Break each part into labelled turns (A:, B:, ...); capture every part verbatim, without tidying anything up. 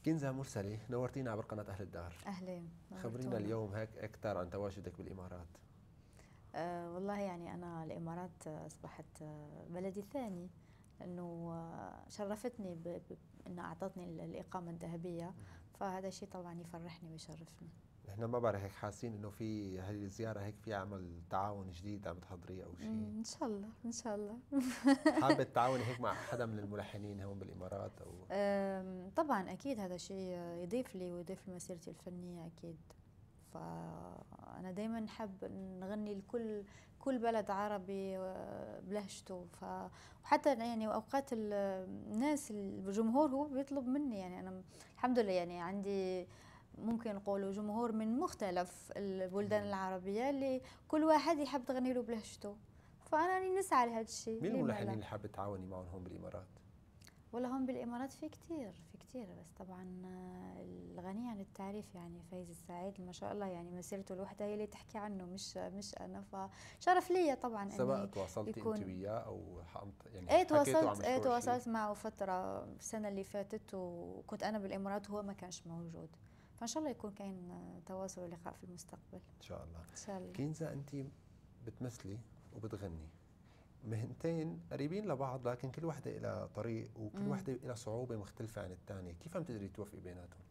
A: كنزة مرسلة، نورتينا عبر قناة أهل الدار.
B: أهلين.
A: خبرينا اليوم هيك أكثر عن تواجدك بالإمارات.
B: أه والله يعني أنا الإمارات أصبحت بلدي الثاني، لأنه شرفتني بأنها أعطتني الإقامة الذهبية، فهذا شيء طبعا يفرحني ويشرفني.
A: نحن ما بعرف هيك حاسين إنه في هذه الزيارة هيك في عمل تعاون جديد عم تحضريه أو شيء؟
B: إن شاء الله إن شاء الله.
A: حابة تتعاوني هيك مع حدا من الملحنين هون بالإمارات أو؟
B: طبعا أكيد، هذا شيء يضيف لي ويضيف لمسيرتي الفنية أكيد. فأنا دايما نحب نغني لكل كل بلد عربي بلهجته، وحتى يعني أوقات الناس الجمهور هو بيطلب مني، يعني أنا الحمد لله يعني عندي ممكن نقولوا جمهور من مختلف البلدان العربية اللي كل واحد يحب تغني له بلهجته، فأنا نسعى لهذا الشيء.
A: مين الملحنين اللي حابة تتعاوني معهم هون بالإمارات؟
B: والله هون بالإمارات في كتير في كتير بس طبعا الغني عن التعريف يعني فايز السعيد ما شاء الله، يعني مسيرته لوحدها هي اللي تحكي عنه مش مش أنا، فشرف لي طبعا.
A: سواء تواصلتي أنت وياه أو يعني
B: ايه تواصلت ايه تواصلت معه فترة السنة اللي فاتت، وكنت أنا بالإمارات وهو ما كانش موجود، فإن شاء الله يكون كاين تواصل ولقاء في المستقبل
A: إن شاء الله.
B: إن شاء الله.
A: كنزة أنت بتمثلي وبتغني، مهنتين قريبين لبعض لكن كل وحده لها طريق وكل وحده لها صعوبه مختلفه عن الثانيه، كيف عم تقدري توفقي بيناتهم؟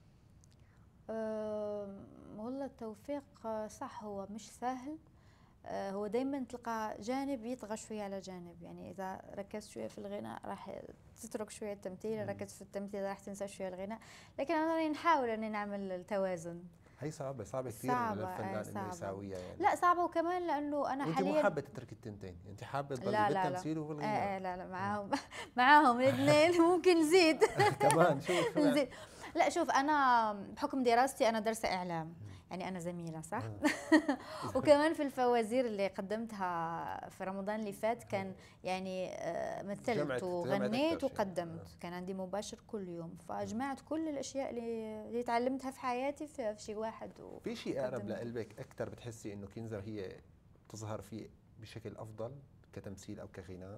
B: أه والله التوفيق صح هو مش سهل، أه هو دائما تلقى جانب يطغى شويه على جانب، يعني اذا ركزت شويه في الغناء راح تترك شويه التمثيل، ركزت في التمثيل راح تنسى شويه الغناء، لكن انا نحاول اني نعمل التوازن.
A: هي صعبة صعبة كثير للفنان انه يساويها يعني.
B: لا صعبة، وكمان لانه انا حاليا
A: انت مو حابة تتركي التنتين، انت حابة تضلي بالتمثيل وبالغناء؟
B: لا لا لا معاهم معاهم الاثنين ممكن نزيد
A: كمان شوف
B: نزيد. لا شوف، انا بحكم دراستي انا دارسة اعلام، يعني انا زميلة صح. وكمان في الفوازير اللي قدمتها في رمضان اللي فات كان يعني مثلت وغنيت وقدمت، كان عندي مباشر كل يوم، فجمعت كل الاشياء اللي, اللي تعلمتها في حياتي في شيء واحد.
A: في شيء اقرب لقلبك اكثر بتحسي انه كنزة هي تظهر فيه بشكل افضل كتمثيل او كغناء؟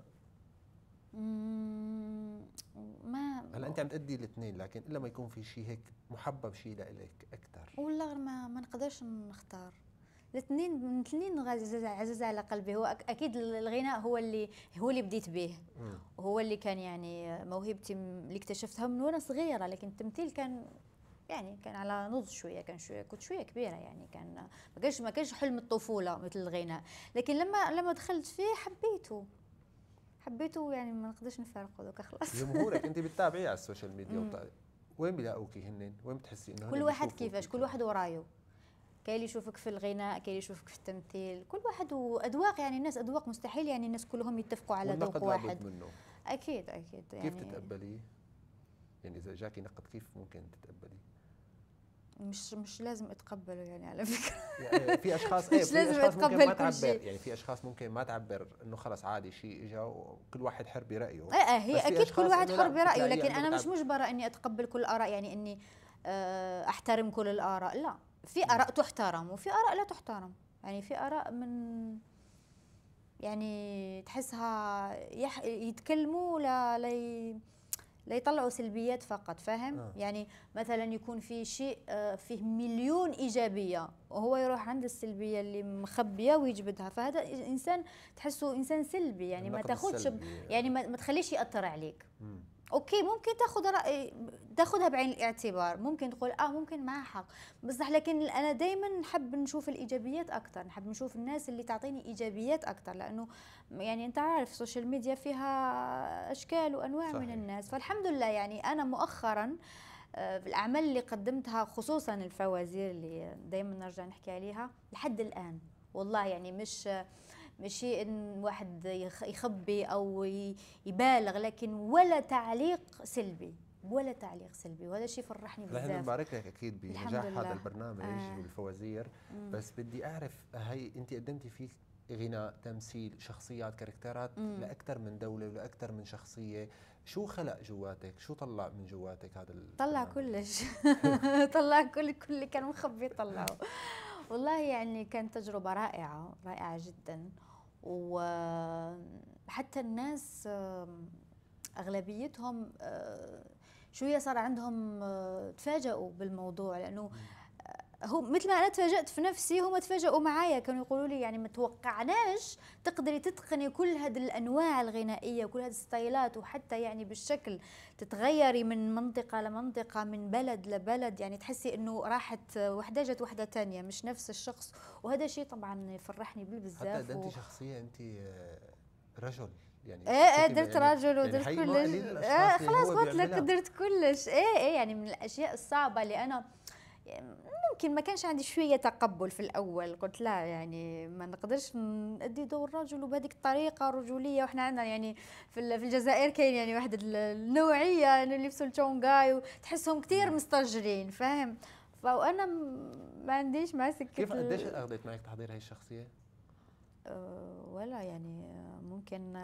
B: ما
A: هلا انت عم تأدي الاثنين، لكن الا ما يكون في شيء هيك محبب شيء لإلك اكثر.
B: والله ما ما نقدرش نختار، الاثنين الاثنين عزيز على قلبي. هو اكيد الغناء هو اللي هو اللي بديت به، وهو اللي كان يعني موهبتي اللي اكتشفتها من وانا صغيره، لكن التمثيل كان يعني كان على نضج شويه، كان شويه كنت شويه كبيره، يعني كان ما كانش ما كانش حلم الطفوله مثل الغناء، لكن لما لما دخلت فيه حبيته حبيته يعني ما نقدرش نفارقه دوكا خلاص.
A: جمهورك انت بتتابعيه على السوشيال ميديا وبتاع. وين بيلاقوكي هن؟ وين بتحسي انه
B: كل واحد كيفاش، كل واحد ورايه، كاين اللي يشوفك في الغناء، كاين اللي يشوفك في التمثيل، كل واحد واذواق، يعني الناس اذواق مستحيل يعني الناس كلهم يتفقوا على ذوق واحد.
A: منه.
B: اكيد اكيد.
A: يعني كيف تتقبليه؟ يعني اذا جاكي نقد كيف ممكن تتقبليه؟
B: مش مش لازم اتقبله يعني على فكره.
A: يعني في اشخاص ايه
B: مش
A: في
B: لازم
A: اشخاص ممكن ما تعبر
B: شيء.
A: يعني في اشخاص ممكن ما تعبر انه خلاص عادي شيء اجى وكل واحد حر برايه.
B: ايه اه هي اكيد كل واحد حر برايه، لكن انا مش مجبره اني اتقبل كل الاراء، يعني اني احترم كل الاراء، لا، في اراء تحترم وفي اراء لا تحترم، يعني في اراء من يعني تحسها يح يتكلموا لا لا ليطلعوا سلبيات فقط، فاهم؟ آه. يعني مثلا يكون في شيء فيه مليون ايجابيه وهو يروح عند السلبيه اللي مخبيه ويجبدها، فهذا انسان تحسه انسان سلبي، يعني ما تاخذش يعني ما تخليش ياثر عليك. مم. اوكي ممكن تاخذ راي تاخذها بعين الاعتبار، ممكن تقول اه ممكن معها حق، بصح لكن انا دائما نحب نشوف الايجابيات اكثر، نحب نشوف الناس اللي تعطيني ايجابيات اكثر، لانه يعني انت عارف السوشيال ميديا فيها اشكال وانواع صحيح. من الناس، فالحمد لله يعني انا مؤخرا في الاعمال اللي قدمتها خصوصا الفوازير اللي دائما نرجع نحكي عليها لحد الان، والله يعني مش مش شيء ان واحد يخبي او يبالغ، لكن ولا تعليق سلبي ولا تعليق سلبي، وهذا الشيء فرحني بزاف.
A: نحن نبارك لك اكيد بنجاح هذا البرنامج آه. والفوازير. مم. بس بدي اعرف هي انت قدمتي فيه غناء، تمثيل، شخصيات، كاركترات لاكثر من دوله ولاكثر من شخصيه، شو خلق جواتك؟ شو طلع من جواتك هذا البرنامج؟
B: طلع كلش طلع كل كل اللي كان مخبي طلعه. والله يعني كانت تجربة رائعة رائعة جدا، وحتى الناس أغلبيتهم شويه صار عندهم تفاجئوا بالموضوع، لانه هو مثل ما انا تفاجأت في نفسي هم تفاجئوا معايا، كانوا يقولوا لي يعني ما توقعناش تقدري تتقني كل هذه الانواع الغنائيه وكل هذه الستايلات، وحتى يعني بالشكل تتغيري من منطقه لمنطقه، من بلد لبلد، يعني تحسي انه راحت وحده جت وحده ثانيه مش نفس الشخص. وهذا شيء طبعا يفرحني بالبزاف.
A: حتى انت و... شخصيه انت رجل يعني.
B: ايه ايه درت يعني رجل ودرت يعني كلش. ايه خلاص قلت لك درت كلش. ايه ايه يعني من الاشياء الصعبه اللي انا ممكن ما كانش عندي شويه تقبل في الاول، قلت لا يعني ما نقدرش نأدي دور الرجل وبهذيك الطريقه رجوليه، واحنا عندنا يعني في الجزائر كاين يعني واحد النوعيه اللي يلبسوا التونغاي وتحسهم كثير مسترجلين، فاهم؟ فانا ما عنديش مع سكه.
A: كيف قديش اخذت معك تحضير هاي الشخصيه؟
B: أه ولا يعني ممكن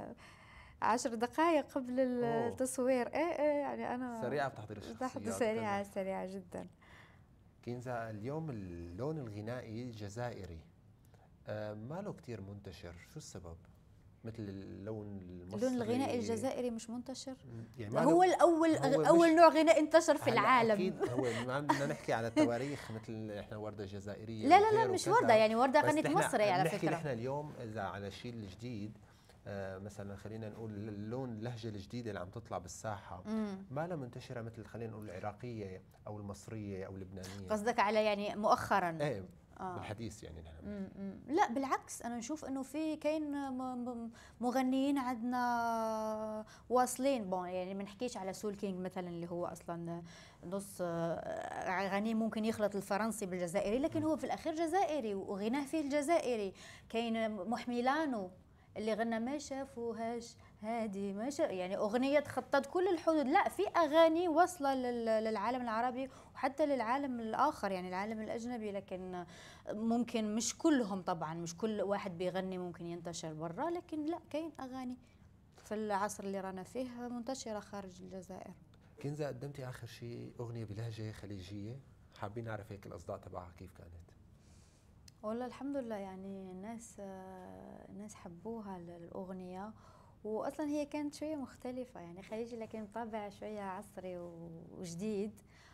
B: عشر دقائق قبل التصوير. ايه ايه يعني انا
A: سريعه بتحضير الشخصيات.
B: سريعه سريعه جدا.
A: كنزة، اليوم اللون الغنائي الجزائري آه ما له كتير منتشر، شو السبب؟ مثل اللون المصري.
B: اللون الغنائي الجزائري مش منتشر؟ يعني هو الأول هو أول نوع غناء انتشر في العالم.
A: أكيد هو ما بدنا نحكي على التواريخ مثل إحنا وردة جزائرية.
B: لا لا لا مش وردة، يعني وردة غنت مصري على فكرة.
A: نحكي نحن اليوم إذا على الشيء الجديد، آه مثلا خلينا نقول اللون اللهجه الجديده اللي عم تطلع بالساحه مم. ما لها منتشره مثل خلينا نقول العراقيه او المصريه او اللبنانيه.
B: قصدك على يعني مؤخرا؟
A: ايه آه. بالحديث يعني نحن.
B: لا بالعكس، انا نشوف انه في كاين مغنيين عندنا واصلين بون، يعني ما نحكيش على سول كينج مثلا اللي هو اصلا نص غني ممكن يخلط الفرنسي بالجزائري، لكن هو في الاخير جزائري وغناه فيه الجزائري. كاين محميلانو اللي غنى ما شافوهاش هادي ما شاف، يعني اغنيه تخطت كل الحدود. لا في اغاني واصله للعالم العربي وحتى للعالم الاخر، يعني العالم الاجنبي، لكن ممكن مش كلهم طبعا، مش كل واحد بيغني ممكن ينتشر برا، لكن لا كاين اغاني في العصر اللي رانا فيه منتشره خارج الجزائر.
A: كنزة، قدمتي اخر شيء اغنيه بلهجه خليجيه، حابين نعرف هيك الاصداء تبعها كيف كانت؟
B: والله الحمد لله يعني الناس الناس حبوها الأغنية، وأصلا هي كانت شوية مختلفة يعني خليجي لكن طابع شوية عصري وجديد.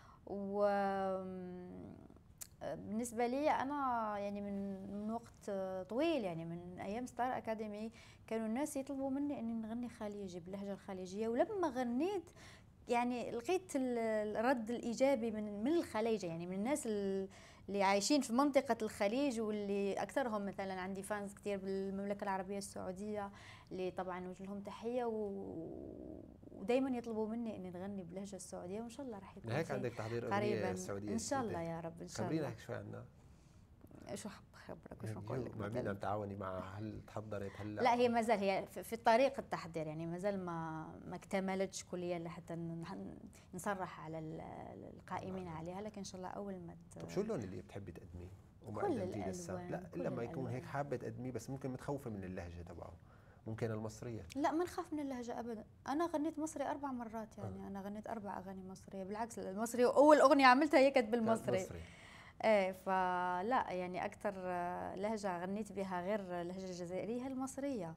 B: وبالنسبة لي أنا يعني من من وقت طويل، يعني من أيام ستار أكاديمي كانوا الناس يطلبوا مني أني نغني خليجي باللهجة الخليجية، ولما غنيت يعني لقيت الرد الإيجابي من من الخليجة، يعني من الناس اللي عايشين في منطقة الخليج، واللي أكثرهم مثلا عندي فانز كتير بالمملكة العربية السعودية اللي طبعا نوجه لهم تحية، ودايما يطلبوا مني إني نغني باللهجة السعودية، وإن شاء الله راح يكون
A: هيك عندك تحضير أغنية السعودية
B: إن شاء الله يا رب. إن شاء الله.
A: خبرينا هيك شوي عنها.
B: شو خبرك وشو نقول لك؟
A: مع مين عم تعاوني معها؟ هل تحضرت هلا؟
B: لا هي ما زال هي في طريق التحضير، يعني ما زال ما ما اكتملتش كليا لحتى نصرح على القائمين عليها، لكن ان شاء الله اول ما
A: طب شو اللون اللي بتحبي تقدميه وما
B: قدمتيه
A: لسه؟ لا الا ما يكون هيك حابه تقدميه بس ممكن متخوفه من اللهجه تبعه، ممكن المصريه.
B: لا ما نخاف من اللهجه ابدا، انا غنيت مصري اربع مرات يعني. آه. انا غنيت اربع اغاني مصريه، بالعكس المصري اول اغنيه عملتها هي كانت بالمصري. مصري. ايه فلا يعني اكثر لهجه غنيت بها غير اللهجه الجزائريه هي المصريه،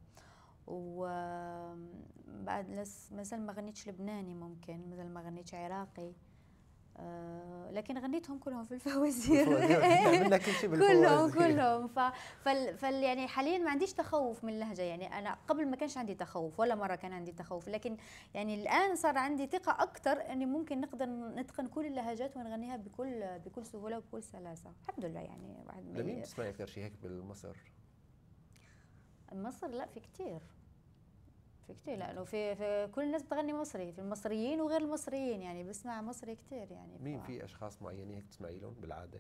B: وبعد مثلا ما غنيتش لبناني، ممكن مثلا ما غنيتش عراقي، أه لكن غنيتهم كلهم في الفوازير.
A: عملنا كل شيء بالفوازير
B: كلهم كلهم فال فال يعني حاليا ما عنديش تخوف من اللهجه، يعني انا قبل ما كانش عندي تخوف ولا مره كان عندي تخوف، لكن يعني الان صار عندي ثقه اكثر اني ممكن نقدر نتقن كل اللهجات ونغنيها بكل بكل سهوله وبكل سلاسه الحمد لله. يعني واحد
A: لمين بتسمعي اكثر شيء هيك بالمصر؟
B: مصر لا في كثير في كثير، لانه في, في كل الناس بتغني مصري، في المصريين وغير المصريين، يعني بسمع مصري كثير يعني.
A: مين ف... في اشخاص معينين هيك بتسمعي لهم بالعاده؟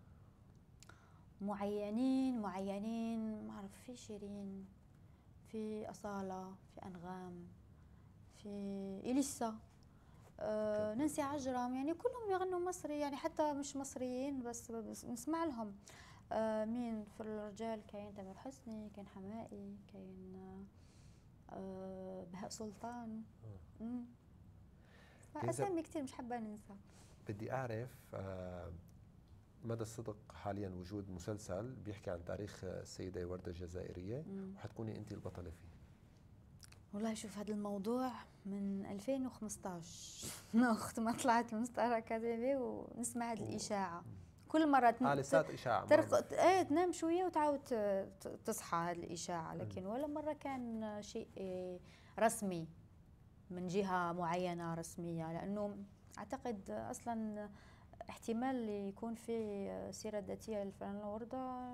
B: معينين معينين ما اعرف، في شيرين، في اصاله، في انغام، في اليسا، آه نانسي عجرم، يعني كلهم يغنوا مصري، يعني حتى مش مصريين بس, بس نسمع لهم. آه مين في الرجال؟ كاين تامر حسني، كاين حمائي، كاين آه بهاء سلطان. امم اسامي كثير مش حابه ننسى.
A: بدي اعرف آه مدى الصدق حاليا وجود مسلسل بيحكي عن تاريخ السيده ورده الجزائريه، مم. وحتكوني انت البطله فيه.
B: والله شوف هذا الموضوع من ألفين وخمسطعش وقت ما طلعت المستعار أكاديمي ونسمع هذه الإشاعة كل مرة
A: اه لسات إشاعة
B: ترق... ايه تنام شوية وتعاود تصحى هذه الإشاعة، لكن ولا مرة كان شيء رسمي من جهة معينة رسمية، لأنه أعتقد أصلا احتمال يكون في سيرة ذاتية للفنانة وردة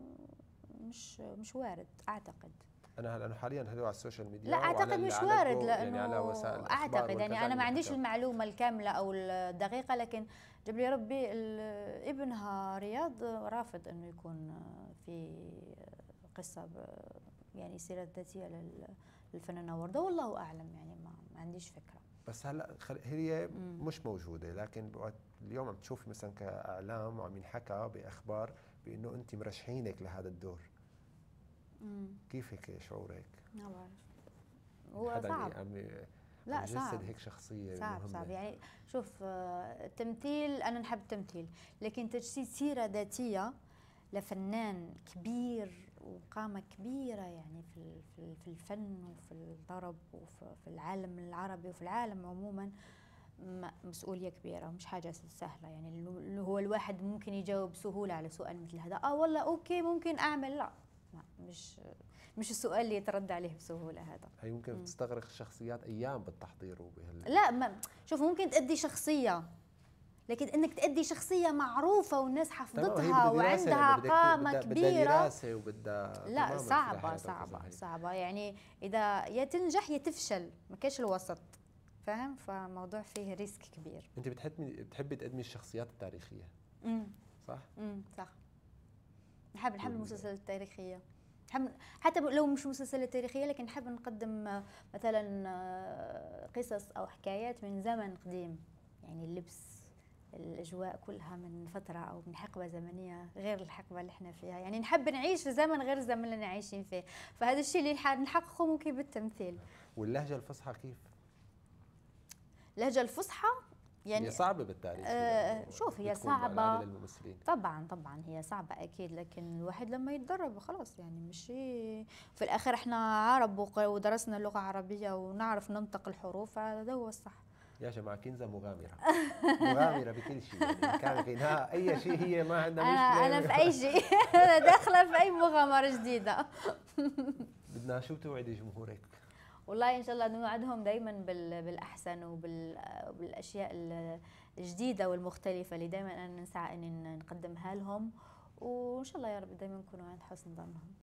B: مش مش وارد أعتقد.
A: انا لانه حاليا هذول على السوشيال ميديا
B: لا اعتقد مش وارد، لانه
A: يعني على وسائل
B: اعتقد يعني انا ما عنديش المعلومه الكامله او الدقيقه، لكن جاب لي ربي ابنها رياض رافض انه يكون في قصه يعني سيره ذاتيه للفنانه ورده، والله اعلم يعني ما, ما عنديش فكره.
A: بس هلا هي مش موجوده، لكن اليوم عم تشوفي مثلا كاعلام وعم ينحكى باخبار بانه انت مرشحينك لهذا الدور. مم. كيف هيك شعورك؟
B: ما بعرف، هو صعب.
A: عم
B: لا صعب،
A: هيك شخصيه
B: صعب
A: مهمة.
B: صعب يعني شوف التمثيل انا نحب التمثيل، لكن تجسيد سيره ذاتيه لفنان كبير وقامه كبيره يعني في في الفن وفي الطرب وفي العالم العربي وفي العالم عموما، مسؤوليه كبيره مش حاجه سهله يعني، اللي هو الواحد ممكن يجاوب بسهوله على سؤال مثل هذا. اه والله اوكي ممكن اعمل، لا مش مش السؤال اللي يتردى عليه بسهوله هذا.
A: هي ممكن مم. تستغرق الشخصيات ايام بالتحضير وبهال
B: لا ما شوف ممكن تأدي شخصيه، لكن انك تأدي شخصيه معروفه والناس حفظتها وعندها قامه كبيره، بدها
A: دراسه وبدها
B: لا صعبه صعبه صعبه يعني، اذا يا تنجح يا تفشل، ما كاش الوسط، فاهم؟ فموضوع فيه ريسك كبير.
A: انت بتحبي بتحبي تقدمي الشخصيات التاريخيه
B: امم
A: صح؟
B: امم صح، نحب نحب المسلسلات التاريخيه، نحب حتى لو مش مسلسلات تاريخيه، لكن نحب نقدم مثلا قصص او حكايات من زمن قديم، يعني اللبس الاجواء كلها من فتره او من حقبه زمنيه غير الحقبه اللي احنا فيها، يعني نحب نعيش في زمن غير الزمن اللي عايشين فيه، فهذا الشيء اللي نحققه ممكن بالتمثيل.
A: واللهجه الفصحى كيف؟
B: اللهجه الفصحى يعني
A: هي صعبة بالتاريخ.
B: آه شوف هي صعبة طبعا طبعا هي صعبة أكيد، لكن الواحد لما يتدرب خلاص يعني مش في الآخر احنا عرب ودرسنا اللغة العربية ونعرف ننطق الحروف، هذا هو الصح.
A: يا جماعة كنزة مغامرة مغامرة بكل شيء يعني، كان غناء أي شيء هي ما عندنا مشكلة.
B: أنا في أي شيء أنا داخلة في أي مغامرة جديدة.
A: بدنا شو توعدي جمهورك؟
B: والله ان شاء الله نوعدهم دائما بالاحسن وبالاشياء الجديده والمختلفه اللي دائما انا نسعى اني نقدمها لهم، وان شاء الله يا رب دائما نكونوا عند حسن ظنهم.